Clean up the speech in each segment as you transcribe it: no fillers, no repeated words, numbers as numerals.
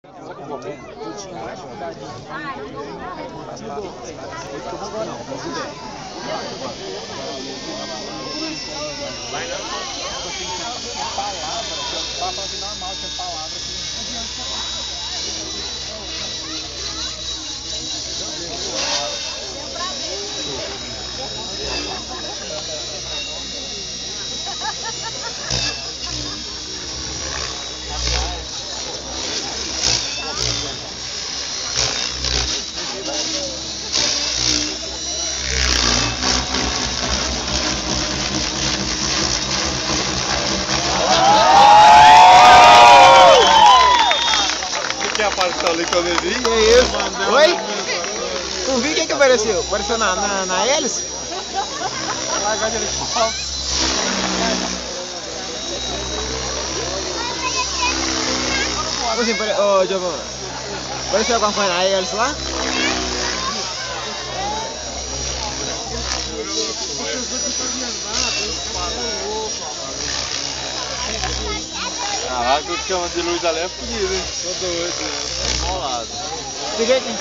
Apareceu ali quando eu vi. Que isso? Oi? Tu viu quem que apareceu? Apareceu na hélice? Largada de pau. Assim, ô Giovanna, apareceu alguma coisa na hélice lá? Caraca, o cama de luz ali é fodido, hein? Tô doido, tá enrolado. Fiquei aqui.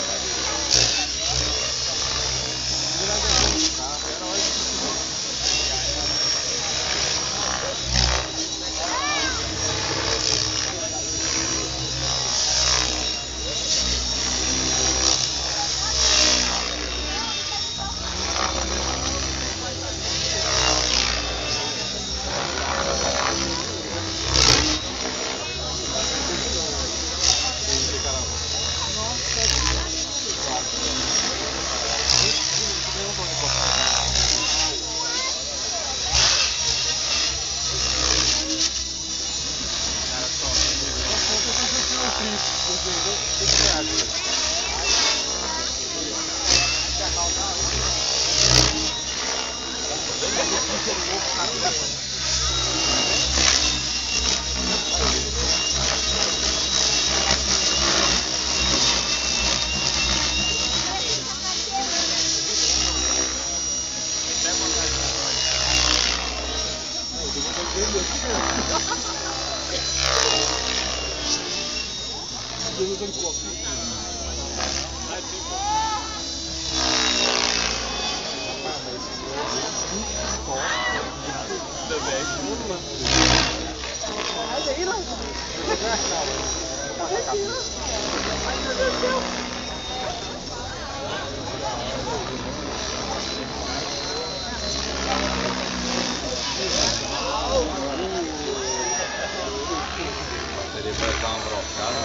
Seria pra dar uma brocada.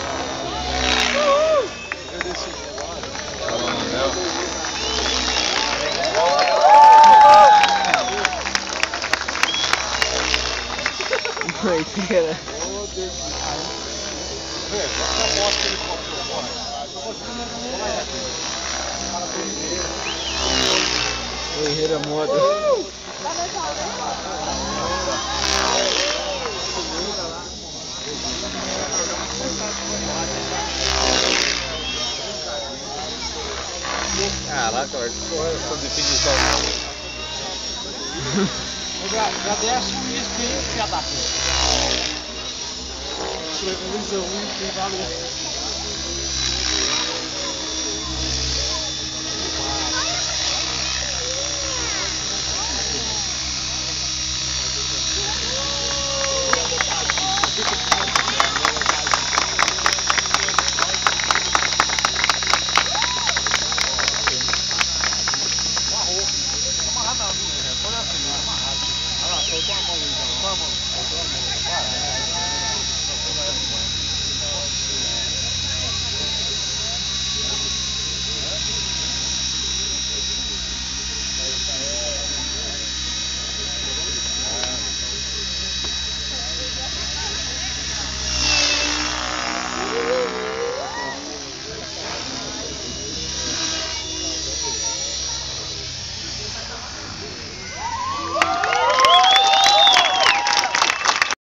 Eu desci agora. Doideira. Doideira moda. Caraca, velho, que porra, essa definição. Agradece o isso aí, filha da puta. Previsão, hein? Valeu.